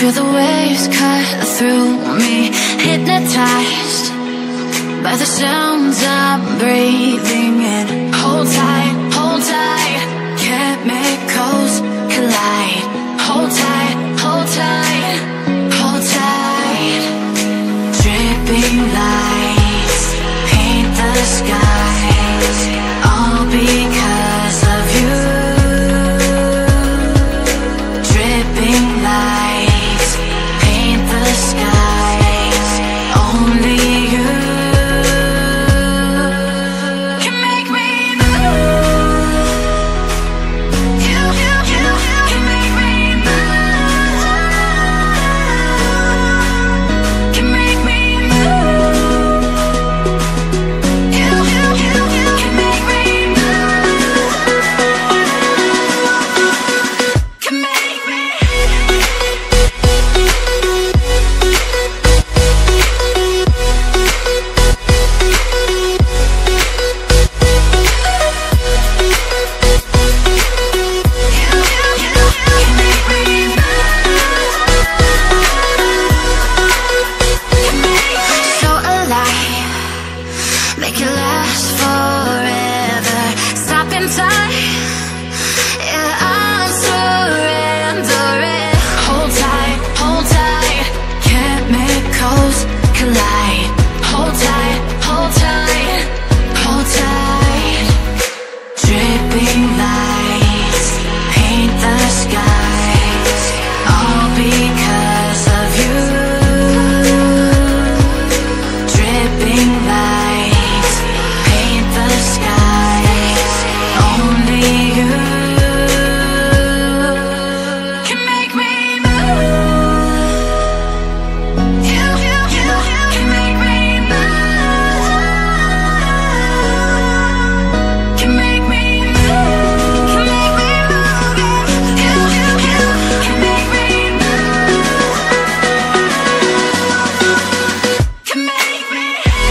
Feel the waves cut through me, hypnotized by the sounds I'm breathing in. Hold tight, chemicals collide. Hold tight, hold tight, hold tight. Dripping lights paint the skies, all because of you. Dripping lights paint the skies, only you can make me move. You can make me move. Can make me move. You can make me move. Can make me. So alive, make it last forever. Stop in time, yeah, I'm surrendering. Hold tight, chemicals collide. Hold tight, hold tight, hold tight. Dripping lights paint the skies, all because of you. Dripping lights paint the skies, only you can make me move. You can make me move. Can make me move. Can make me move. You can make me move. Can make me.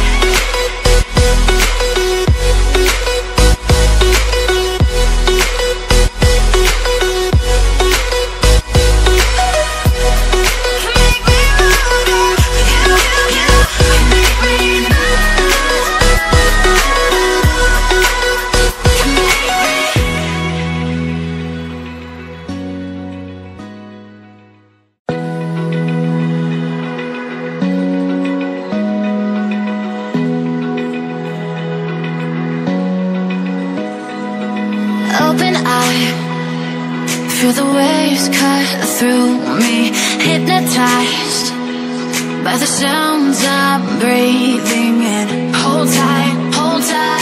Open eye, feel the waves cut through me, hypnotized by the sounds I'm breathing in. Hold tight,